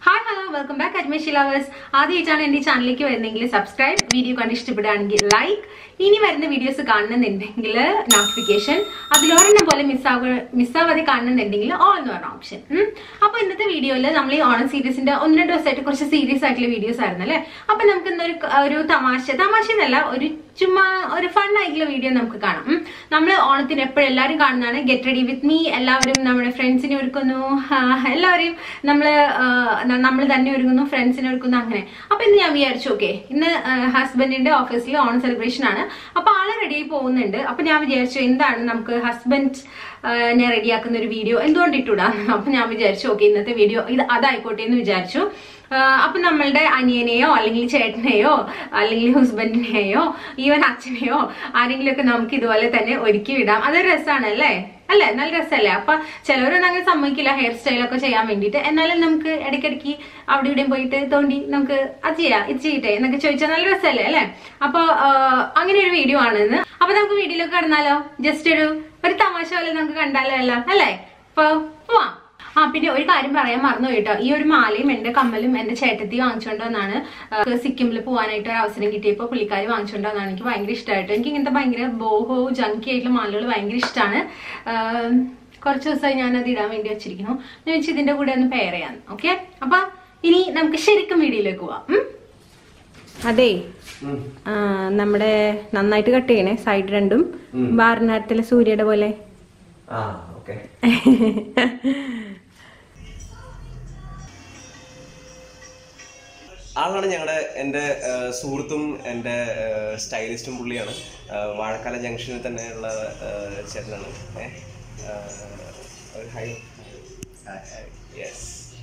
Hi, hello, welcome back at Meshi Lovers. Adi channel endi channel ku varunengil subscribe, video kandu ishtappedanengil like, ini varuna videos kannunundengil notification, adilorenne pole miss avade kannunundengil all nu parna option. Appo innathe video il nammal ee Onam series inde 1-2 ദിവസമായിട്ട് കുറച്ച് serious ആയിട്ടുള്ള videos ആയിരുന്നല്ലേ. അപ്പോൾ നമുക്ക് ഇന്ന് ഒരു തമാശ ഒരു ചുമ്മാ ഒരു ഫൺ ആയിട്ടുള്ള വീഡിയോ നമുക്ക് കാണാം. നമ്മൾ ഓണത്തിന് എപ്പോഴും എല്ലാവരും കാണുന്നതാണ് ഗെറ്റ് റെഡി വിത്ത് മീ. എല്ലാവരും നമ്മുടെ ഫ്രണ്ട്സിനെ ഒരുക്കുന്നു, എല്ലാവരെയും നമ്മൾ തന്നെ ഒരുങ്ങുന്നു, ഫ്രണ്ട്സിനെ ഒരുക്കുന്നു, അങ്ങനെ. അപ്പൊ ഇന്ന് ഞാൻ വിചാരിച്ചു ഓക്കെ ഇന്ന് ഹസ്ബൻഡിന്റെ ഓഫീസിൽ ഓണം സെലിബ്രേഷൻ ആണ്. അപ്പൊ ആളെ റെഡിയായി പോകുന്നുണ്ട്. അപ്പൊ ഞാൻ വിചാരിച്ചു എന്താണ് നമുക്ക് ഹസ്ബൻഡിനെ റെഡിയാക്കുന്ന ഒരു വീഡിയോ എന്തുകൊണ്ട് ഇട്ടുടാ. അപ്പൊ ഞാൻ വിചാരിച്ചു ഓക്കെ ഇന്നത്തെ വീഡിയോ അതായിക്കോട്ടെ എന്ന് വിചാരിച്ചു. അപ്പൊ നമ്മളുടെ അനിയനെയോ അല്ലെങ്കിൽ ചേട്ടനെയോ അല്ലെങ്കിൽ ഹസ്ബൻഡിനെയോ ഈവൻ അച്ഛനെയോ ആരെങ്കിലും ഒക്കെ നമുക്ക് ഇതുപോലെ തന്നെ ഒരുക്കി വിടാം. അതൊരു രസമാണ് അല്ലേ? നല്ല രസമല്ലേ? അപ്പൊ ചിലവരൊന്നും അങ്ങനെ സമ്മതിക്കില്ല ഹെയർ സ്റ്റൈലൊക്കെ ചെയ്യാൻ വേണ്ടിയിട്ട്. എന്നാലും നമുക്ക് ഇടയ്ക്കിടയ്ക്ക് അവിടെ ഇവിടെയും പോയിട്ട് തോണ്ടി നമുക്ക് അത് ചെയ്യാം, ഇത് ചെയ്യട്ടെ എന്നൊക്കെ ചോദിച്ചാൽ നല്ല രസമല്ലേ അല്ലെ? അപ്പൊ അങ്ങനെ ഒരു വീഡിയോ ആണെന്ന്. അപ്പൊ നമുക്ക് വീഡിയോയിലൊക്കെ കടന്നാലോ? ജസ്റ്റ് ഒരു തമാശ പോലെ നമുക്ക് കണ്ടാലോ എല്ലാം അല്ലേ? അപ്പൊ പോവാം. പിന്നെ ഒരു കാര്യം പറയാൻ മറന്നു കേട്ടോ. ഈ ഒരു മാലയും എന്റെ കമ്മലും എന്റെ ചേട്ടത്തി വാങ്ങിച്ചോണ്ടെന്നാണ്. സിക്കിമിൽ പോകാനായിട്ട് ഒരു അവസരം കിട്ടിയപ്പോ പുള്ളിക്കാരി വാങ്ങിച്ചോണ്ടെന്നാണ്. എനിക്ക് ഭയങ്കര ഇഷ്ടമായിട്ട്. എനിക്ക് ഇങ്ങനത്തെ ഭയങ്കര ബോഹോ ജങ്കി ആയിട്ടുള്ള മാലകൾ ഭയങ്കര ഇഷ്ടമാണ്. കുറച്ച് ദിവസമായി ഞാനത് ഇടാൻ വേണ്ടി വെച്ചിരിക്കുന്നു. ഞാൻ വെച്ച് ഇതിന്റെ കൂടെ ഒന്ന് പെയർ ചെയ്യാൻ. ഓക്കെ, അപ്പൊ ഇനി നമുക്ക് ശരിക്കും വീഡിയോയിലേക്ക് പോവാം. അതെ, നമ്മുടെ നന്നായിട്ട് കട്ട് ചെയ്യണേ സൈഡ് രണ്ടും. വാരണാരത്തിലെ സൂര്യയുടെ പോലെ. ആളാണ് എൻ്റെ സുഹൃത്തും എൻ്റെ സ്റ്റൈലിസ്റ്റും പുള്ളിയാണ്. വാഴക്കാല ജംഗ്ഷനിൽ തന്നെയുള്ള ചേട്ടനാണ്. ഹായ്. യെസ്,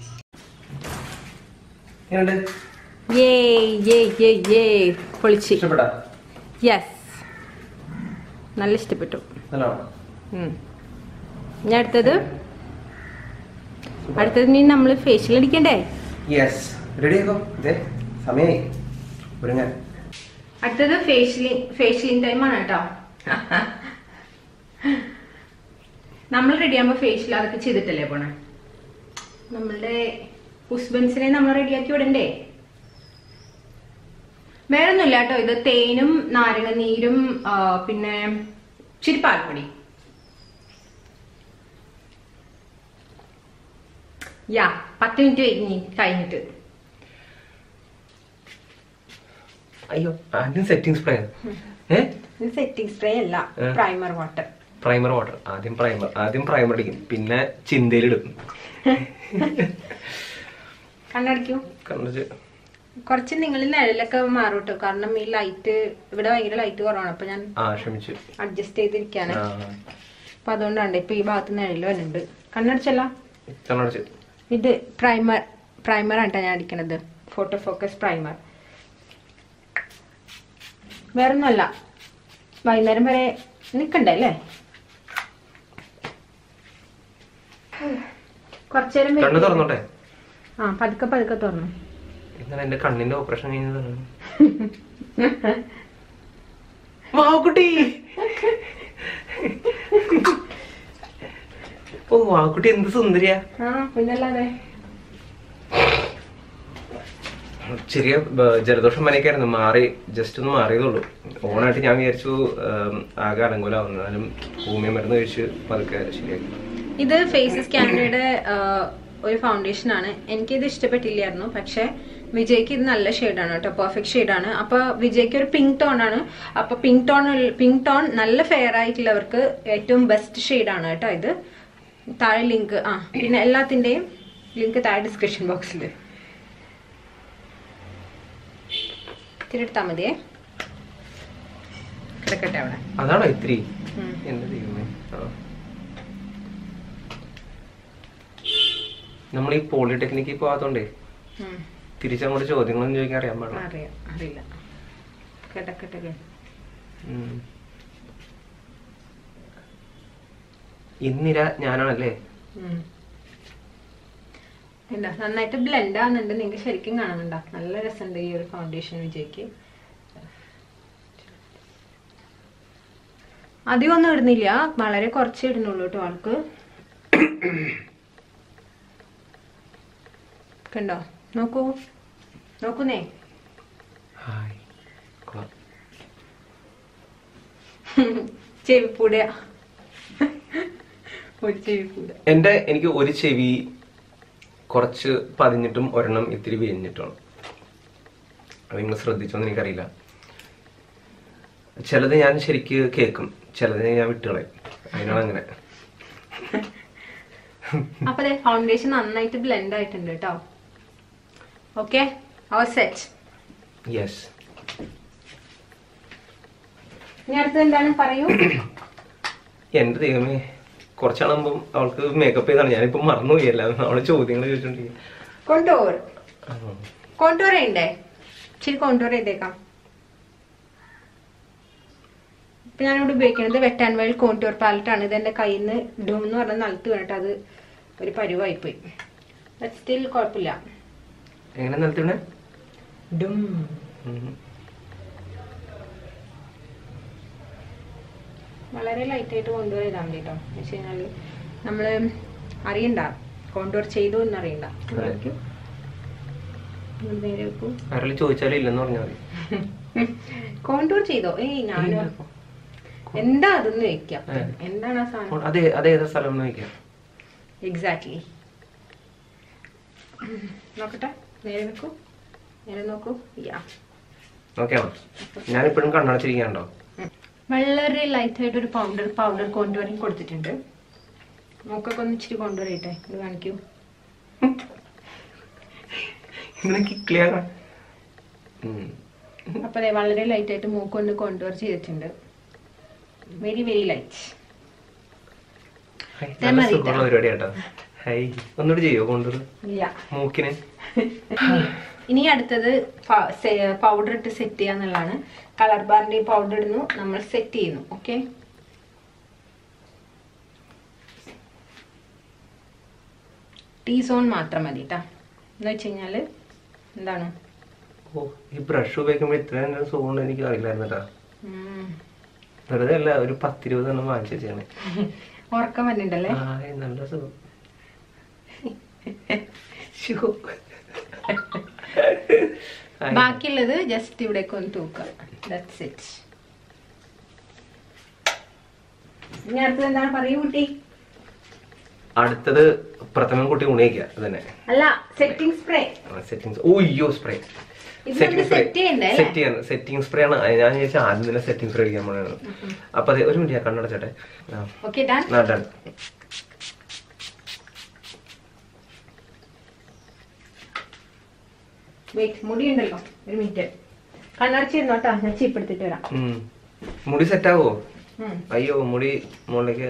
ഇഷ്ടപ്പെട്ടോ? യെസ്, നല്ല ഇഷ്ടപ്പെട്ടു. ഞാൻ അടുത്തത് നീ നമ്മള് ഫേഷ്യൽ അടിക്കണ്ടേ? യെസ്, റെഡിയാക്കോ. സമയായി ഒരുങ്ങാൻ. അടുത്തത് ഫേഷ്യലിംഗ് ടൈമാണ് കേട്ടോ. നമ്മൾ റെഡിയാകുമ്പോ ഫേഷ്യൽ അതൊക്കെ ചെയ്തിട്ടല്ലേ പോണേ. നമ്മളുടെ ഹസ്ബൻഡ്സിനെ നമ്മൾ റെഡിയാക്കി വിടണ്ടേ? വേറൊന്നുമില്ല കേട്ടോ. ഇത് തേനും നാരങ്ങ നീരും പിന്നെ ഇച്ചിരി പാൽപ്പൊടി. യാ 10 മിനിറ്റ് കഴിഞ്ഞിട്ട്. അയ്യോ, ആദ്യം സെറ്റിംഗ് സ്പ്രേ. സെറ്റിംഗ് സ്പ്രേ അല്ല, പ്രൈമർ വാട്ടർ. ആദ്യം പ്രൈമർ അടിക്കും, പിന്നെ ചിന്തയിലിടും. കണ്ണടിക്കൂ. കുറച്ച് നിങ്ങൾ നിഴലൊക്കെ മാറും കേട്ടോ. കാരണം ഈ ലൈറ്റ് ഇവിടെ ഭയങ്കര ലൈറ്റ് കുറവാണ്. അപ്പൊ ഞാൻ അഡ്ജസ്റ്റ് ചെയ്തിരിക്കാണ്. അപ്പൊ അതുകൊണ്ടാണ് ഇപ്പൊ ഈ ഭാഗത്ത് നിഴല് വരുന്നുണ്ട്. കണ്ണടിച്ചല്ല, ഇത് പ്രൈമറാണ് കേട്ടോ ഞാൻ അടിക്കണത്. Photo focus primer. വേറൊന്നുമല്ല, വൈകുന്നേരം വരെ നിക്കണ്ടേ അല്ലേ? കുറച്ചേരം തുറന്നോട്ടെ. പതുക്കെ തുറന്നു. എന്റെ കണ്ണിന്റെ ഓപ്പറേഷൻ കഴിഞ്ഞതാണ്. വാക്കുട്ടി എന്ത് സുന്ദരിയാ. പിന്നല്ലാതെ. ചെറിയ ജലദോഷം പനിയൊക്കെയായിരുന്നു, ജസ്റ്റ് ഒന്ന് മാറിയതുള്ളൂ. ഓണായിട്ട് ഞാൻ വിചാരിച്ചു ആകെ അലങ്കോലാവുന്നതും ഭൂമിയ മരുന്ന് കഴിച്ച് പതുക്കെ ശരിയാക്കി. ഇത് ഫേസ് സ്കാനയുടെ ഒരു ഫൗണ്ടേഷൻ ആണ്. എനിക്കിത് ഇഷ്ടപ്പെട്ടില്ലായിരുന്നു, പക്ഷെ വിജയ്ക്ക് ഇത് നല്ല ഷെയ്ഡാണ് കേട്ടോ, പെർഫെക്റ്റ് ഷെയ്ഡാണ്. അപ്പൊ വിജയ്ക്ക് ഒരു പിങ്ക് ടോൺ ആണ്. അപ്പൊ പിങ്ക് ടോൺ നല്ല ഫെയർ ആയിട്ടുള്ളവർക്ക് ഏറ്റവും ബെസ്റ്റ് ഷെയ്ഡാണ് കേട്ടോ ഇത്. താഴെ ലിങ്ക് പിന്നെ എല്ലാത്തിന്റെയും ലിങ്ക് താഴെ ഡിസ്ക്രിപ്ഷൻ ബോക്സിൽ തിരിട്ടാ മതിയേ. കിടക്കട്ടെ അവിടെ. അതാണോ ഇത്തിരി? നമ്മൾ ഈ പോളിടെക്നിക്കിൽ പോകാത്തോണ്ടേ തിരിച്ചങ്ങോട്ട് ചോദ്യങ്ങളൊന്നും ചോദിക്കാൻ അറിയാൻ പാടില്ല. അറിയില്ല. കിടക്കട്ടെ. ഇന്നിര ഞാനാണല്ലേ? നന്നായിട്ട് ബ്ലെൻഡ് ആവുന്നുണ്ട്. നിങ്ങൾക്ക് ശരിക്കും കാണുന്നുണ്ടോ? നല്ല രസമുണ്ട് ഈ ഒരു ഫൗണ്ടേഷൻ വിജയ്ക്ക്. അധികം ഒന്നും ഇടുന്നില്ല, വളരെ കുറച്ചേ ഇടുന്നുള്ളൂ കേട്ടോ ആൾക്ക്. കണ്ടോ? നോക്കൂ നോക്കുന്നേ. ഹായ് ചെവിപ്പൂട ഒരു ചെവിപ്പൂട. എനിക്ക് ഒരു ചെവി കുറച്ച് പതിഞ്ഞിട്ടും ഒരെണ്ണം ഇത്തിരി വീഞ്ഞിട്ടാണ്. അത് നിങ്ങൾ ശ്രദ്ധിച്ചോന്ന് എനിക്കറിയില്ല. ചിലത് ഞാൻ ശരിക്ക് കേൾക്കും, ചിലത് ഞാൻ വിട്ടുകളയും. അതിനാണ് അങ്ങനെ. അപ്പൊ ഫൗണ്ടേഷൻ നന്നായിട്ട് ബ്ലെൻഡ് ആയിട്ടുണ്ട് കേട്ടോ. ഓക്കെ, അവർ സെറ്റ്. യെസ്. ഇനി അടുത്തത് എന്താണ് പറയൂ. എന്റെ ദൈവമേ, കുറച്ചാളുമ്പം അവൾക്ക് മേക്കപ്പ് ചെയ്താണ്. ഞാനിപ്പോ മറന്നുപോയല്ല, അവള് ചോദ്യങ്ങൾ ചോദിച്ചോണ്ടിരിക്കും. കോണ്ടോർ ചെയ്യണ്ടേ? ഇച്ചിരി കോണ്ടോർ ചെയ്തേക്കാം. ഇപ്പൊ ഞാനിവിടെ ഉപയോഗിക്കുന്നത് wet and wild contour palette ആണ്. ഇത് എന്റെ കയ്യിൽ നിന്ന് ഡും എന്ന് പറഞ്ഞ നിലത്ത് വീണിട്ട് അത് ഒരു പരുവായിപ്പോയി. സ്റ്റിൽ കുഴപ്പമില്ല. എങ്ങനെ നിലത്ത് വീണേ? ഡും. വളരെ ലൈറ്റ് ആയിട്ട് കോണ്ടോർ ചെയ്താൽ മതി കേട്ടോ. എന്ന് വെച്ച് കഴിഞ്ഞാല് നമ്മള് അറിയണ്ട കോണ്ടോർ ചെയ്തു എന്ന് അറിയണ്ട. നേരെ വെക്കൂ. ആരെങ്കിലും ചോദിച്ചാലും ഇല്ലെന്ന് പറഞ്ഞാൽ മതി. കോണ്ടൂർ ചെയ്തോ? ഞാനും എന്താ അതൊന്ന് വെക്കാം. എന്താണ് ആ സാധനം? അതേതാ സ്ഥലം വെക്കാം. എക്സാക്ട്ലി. നോക്കട്ടെ, നേരെ വെക്കൂ, നേരെ നോക്കൂ. ഓക്കെയാണോ? ഞാനിപ്പോഴും കണ്ണടച്ചിരിക്കാണ്ടോ? വളരെ ലൈറ്റ് ആയിട്ട് ഒരു പൗഡർ കോണ്ടൂറിങ് കൊടുത്തിട്ടുണ്ട്. മൂക്കൊക്കെ ഒന്ന് ഇച്ചിരി കോണ്ടൂർ ചെയ്യട്ടെ. ഇത് കാണിക്കൂ. അപ്പൊ വളരെ ലൈറ്റ് ആയിട്ട് മൂക്കൊന്ന് കോണ്ടൂർ ചെയ്തിട്ടുണ്ട്. Very very light. ഒന്നുകൂടി ചെയ്യോ കോണ്ടൂർ മൂക്കിന്? ഇനി അടുത്തത് പൗഡർ ഇട്ട് സെറ്റ് ചെയ്യാന്നുള്ളതാണ്. കളർ ബാറിന്റെ പൗഡർ ഇടുന്നു, നമ്മൾ സെറ്റ് ചെയ്യുന്നു. ഓക്കെ, ടീസോൺ മാത്രം മതി കേട്ടാ. എന്ന് വെച്ച് കഴിഞ്ഞാല് എന്താണ്, ഓ ഈ ബ്രഷ് ഉപയോഗിക്കുമ്പോ ഇത്രയും സോൺ എനിക്ക് അറിയില്ലായിരുന്നു കേട്ടാ. വെറുതെ അല്ല, ഒരു 10-20 എണ്ണം വാങ്ങിച്ചു വെച്ചാണ്. ഉറക്കം വരുന്നുണ്ടല്ലേ? നല്ല സുഖം. ബാക്കിയുള്ളത് ജസ്റ്റ് ഇവിടേക്ക് ഒന്ന് തൂക്കാം. That's it. ഇനി അടുത്തത് എന്താണ് പറയൂ കുട്ടി? അടുത്തത് പ്രഥമൻ കുട്ടി ഉണയിക്കുക. അതന്നെ അല്ല, സെറ്റിംഗ് സ്പ്രേ. ഓയ്യോ, സ്പ്രേ സെറ്റിംഗ് സ്പ്രേ ആണ്. ഞാൻ ചോദിച്ചാൽ ആദ്യം തന്നെ സെറ്റിംഗ് സ്പ്രേ അടിക്കാൻ പോണാണ്. അപ്പൊ അതെ, ഒരു മിനിറ്റ് കണ്ണടച്ചോട്ടെ. മുടി ഉണ്ടല്ലോ, ഒരു മിനിറ്റ് കണ്ണടച്ചിരുന്നോട്ടാ, ഞാൻ ചീപ്പെടുത്തിട്ട് വരാം. മുടി സെറ്റ് ആവോ? അയ്യോ, മുടി മുകളിലേക്ക്.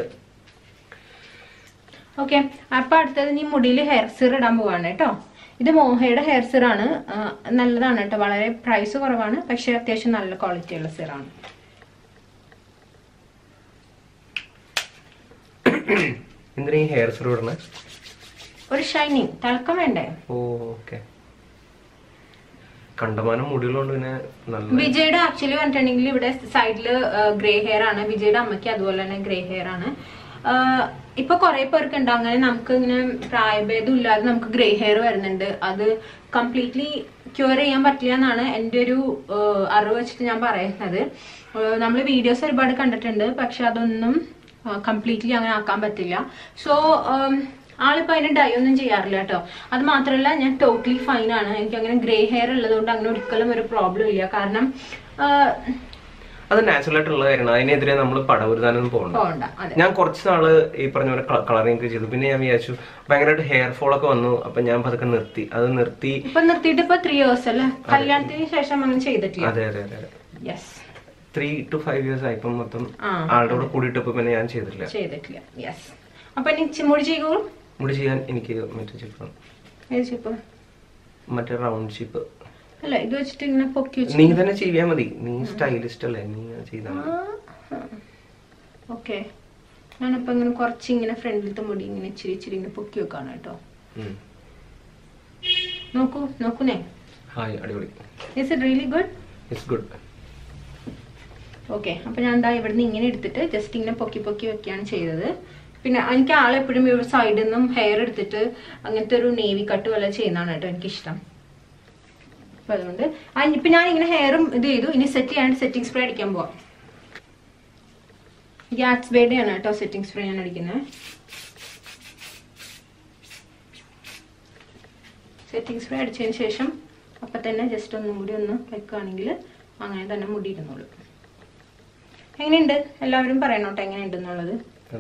ഓക്കെ, അപ്പൊ അടുത്തത് നീ മുടിയിൽ ഹെയർ സിർ ഇടാൻ പോവാണ് കേട്ടോ. ഇത് മോഹയുടെ ഹെയർ സിറാണ്. നല്ലതാണ് കേട്ടോ, വളരെ പ്രൈസ് കുറവാണ്, പക്ഷെ അത്യാവശ്യം നല്ല ക്വാളിറ്റി ഉള്ള സിറാണ്. എന്തിനാ ഈ ഹെയർ സിർ ഇടണേ? ഒരു ഷൈനിങ്, തിളക്കം വേണ്ടേ? ഓക്കെ. കണ്ടമാനം മുടികളുണ്ട്. പിന്നെ വിജയുടെ ആക്ച്വലി പറഞ്ഞിട്ടുണ്ടെങ്കിൽ ഇവിടെ സൈഡില് ഗ്രേ ഹെയർ ആണ്. വിജയുടെ അമ്മയ്ക്ക് അതുപോലെ തന്നെ ഗ്രേ ഹെയർ ആണ്. ഇപ്പൊ കുറെ പേർക്ക് ഉണ്ട് അങ്ങനെ. നമുക്ക് ഇങ്ങനെ പ്രായഭേദം ഇല്ലാതെ നമുക്ക് ഗ്രേ ഹെയർ വരുന്നുണ്ട്. അത് കംപ്ലീറ്റ്ലി ക്യൂർ ചെയ്യാൻ പറ്റില്ല എന്നാണ് എൻ്റെ ഒരു അറിവ് വെച്ചിട്ട് ഞാൻ പറയുന്നത്. നമ്മൾ വീഡിയോസ് ഒരുപാട് കണ്ടിട്ടുണ്ട്, പക്ഷെ അതൊന്നും കംപ്ലീറ്റ്ലി അങ്ങനെ ആക്കാൻ പറ്റില്ല. സോ ആളിപ്പോ അതിന് ഡൈ ഒന്നും ചെയ്യാറില്ല കേട്ടോ. അത് മാത്രമല്ല, ഞാൻ ടോട്ടലി ഫൈൻ ആണ്. എനിക്ക് അങ്ങനെ ഗ്രേ ഹെയർ ഉള്ളതുകൊണ്ട് അങ്ങനെ ഒരിക്കലും ഒരു പ്രോബ്ലം ഇല്ല. കാരണം അത് നാച്ചുറൽ ആയിട്ടുള്ള കാര്യമാണ്. അതിനെതിരെ നമ്മൾ പടവരുതാനൊന്നും പോകണ്ട. ഞാൻ കുറച്ച് നാള് ഈ പറഞ്ഞ പോലെ കളറിങ് ചെയ്തു. പിന്നെ ഞാൻ വിചാരിച്ചു ഭയങ്കരമായിട്ട് ഹെയർ ഫോൾ ഒക്കെ വന്നു. അപ്പൊ ഞാൻ പതുക്കെ നിർത്തി. അത് നിർത്തിയിട്ട് ഇപ്പൊ 3 years അല്ലേ? കല്യാണത്തിന് ശേഷം അങ്ങനെ ചെയ്തിട്ടില്ല. അതെ അതെ അതെ. യെസ്, 3 to 5 years ആയി. ഇപ്പം മൊത്തം ആളുടെ കൂടെ കൂടിയിട്ട് പിന്നെ ഞാൻ ചെയ്തിട്ടില്ല. യെസ്. അപ്പൊ മുടി ചെയ്യൂ. മുടി ചെയ്യാൻ എനിക്ക് മറ്റേ ചിപ്പ്, മറ്റേ റൗണ്ട് ചിപ്പ് അല്ല, ഇത് വെച്ചിട്ട് ഇങ്ങനെ പൊക്കി വെച്ച് നീ തന്നെ ചെയ്യാൻ മതി. നീ സ്റ്റൈലിസ്റ്റ് അല്ലേ, നീ ചെയ്താൽ മതി. ഓക്കെ, ഞാനിപ്പോ ഇങ്ങനെ കുറച്ച് ഇങ്ങനെ ഫ്രണ്ടിലത്തെ മുടി ഇങ്ങനെ ഇച്ചിരി ഇച്ചിരി ഇങ്ങനെ പൊക്കി വെക്കാണ് കേട്ടോ. നോക്കൂനേ. ഹായ്, അടിപൊളി. Is it really good? It's good. Okay, അപ്പൊ ഞാൻ എന്താ ഇവിടുന്ന് ഇങ്ങനെ എടുത്തിട്ട് ജസ്റ്റ് ഇങ്ങനെ പൊക്കി പൊക്കി വെക്കുകയാണ് ചെയ്തത്. പിന്നെ എനിക്ക് ആളെപ്പോഴും ഈ സൈഡിൽ നിന്നും ഹെയർ എടുത്തിട്ട് അങ്ങനത്തെ ഒരു നേവി കട്ട് പോലെ ചെയ്യുന്നതാണ് കേട്ടോ എനിക്കിഷ്ടം. അപ്പൊ അതുകൊണ്ട് ഇപ്പൊ ഞാൻ ഇങ്ങനെ ഹെയറും ഇത് ചെയ്തു. ഇനി സെറ്റ് ചെയ്യാണ്ട് സെറ്റിംഗ് സ്പ്രേ അടിക്കാൻ പോവാം. ഗാറ്റ്സ്ബേയുടെ ആണ് കേട്ടോ സെറ്റിംഗ് സ്പ്രേ ഞാൻ അടിക്കുന്നത്. സെറ്റിംഗ് സ്പ്രേ അടിച്ചതിന് ശേഷം അപ്പം തന്നെ ജസ്റ്റ് ഒന്നും കൂടി ഒന്ന് വെക്കുകയാണെങ്കിൽ അങ്ങനെ തന്നെ മുടി ഇരുന്നോളൂ. എങ്ങനെയുണ്ട് എല്ലാവരും പറയണോട്ടെ എങ്ങനെയുണ്ടെന്നുള്ളത്.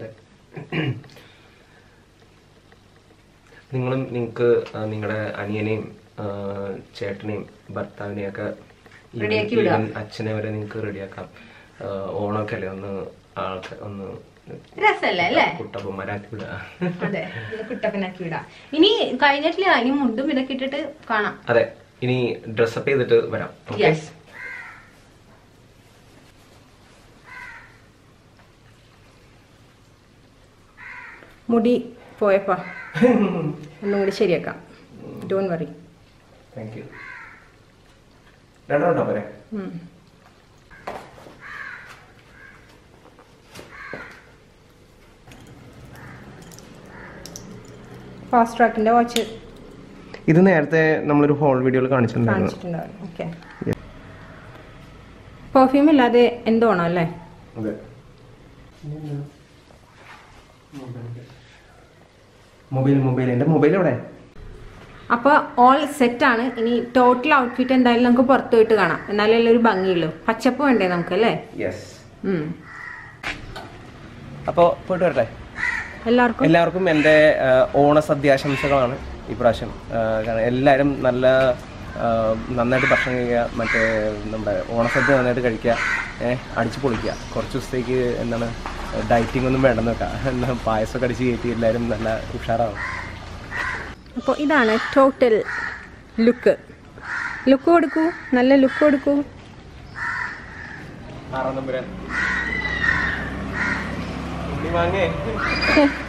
നിങ്ങൾക്ക് നിങ്ങളുടെ അനിയനെയും ചേട്ടനെയും ഭർത്താവിനെയും ഒക്കെ റെഡിയാക്കി വിടാം. അച്ഛനെ വരെ നിങ്ങൾക്ക് റെഡിയാക്കാം. ഓണമൊക്കെ അല്ലേ, ഒന്ന് രസല്ലേ അല്ലേ, കുട്ടപ്പന്മാരാക്കി വിടാ. അതെ, കുട്ടപ്പനാക്കി വിടാ. ഇനി കഴിഞ്ഞിട്ടില്ല, ഇനി മുണ്ടും ഇതൊക്കെ ഇട്ടിട്ട് കാണാം. അതെ, ഇനി ഡ്രസ്സപ്പ് ചെയ്തിട്ട് വരാം. മുടി പോയപ്പാ ഒന്നും കൂടി ശരിയാക്കാം. Don't worry. Thank you. രണ്ടോ പോരെ? ഫാസ്റ്റ് ട്രാക്കിന്റെ വാച്ച് ഇത് നേരത്തെ നമ്മളൊരു ഹോൾ വീഡിയോയിൽ കാണിച്ചിട്ടുണ്ടായിരുന്നു. ഓക്കെ. പെർഫ്യൂം ഇല്ലാതെ എന്തോണോ അല്ലേ? മൊബൈൽ എന്റെ മൊബൈൽ എവിടെ? അപ്പൊ ഓൾ സെറ്റ് ആണ്. ഇനി ടോട്ടൽ ഔട്ട്ഫിറ്റ് എന്തായാലും നമുക്ക് പുറത്തു പോയിട്ട് കാണാം. എന്നാലല്ലേ ഒരു ഭംഗിയുള്ളൂ. പച്ചപ്പ് വേണ്ടേ നമുക്ക് അല്ലേ? അപ്പൊ പോയിട്ട് വരട്ടെ. എല്ലാവർക്കും എൻ്റെ ഓണസദ്യാശംസകളാണ് ഇപ്രാവശ്യം. കാരണം എല്ലാവരും നന്നായിട്ട് ഭക്ഷണം കഴിക്കുക, മറ്റേ നമ്മുടെ ഓണസദ്യ നന്നായിട്ട് കഴിക്കുക, അടിച്ചു പൊളിക്കുക. കുറച്ച് ദിവസത്തേക്ക് എന്താണ് ഡയറ്റിംഗ് ഒന്നും വേണ്ടെന്ന് വെക്കാം. പായസമൊക്കെ അടിച്ച് കയറ്റി എല്ലാവരും നല്ല ഉഷാറാവും. അപ്പോൾ ഇതാണ് ടോട്ടൽ ലുക്ക് കൊടുക്കൂ, നല്ല ലുക്ക് കൊടുക്കൂ. 6 നമ്പർ വാങ്ങേ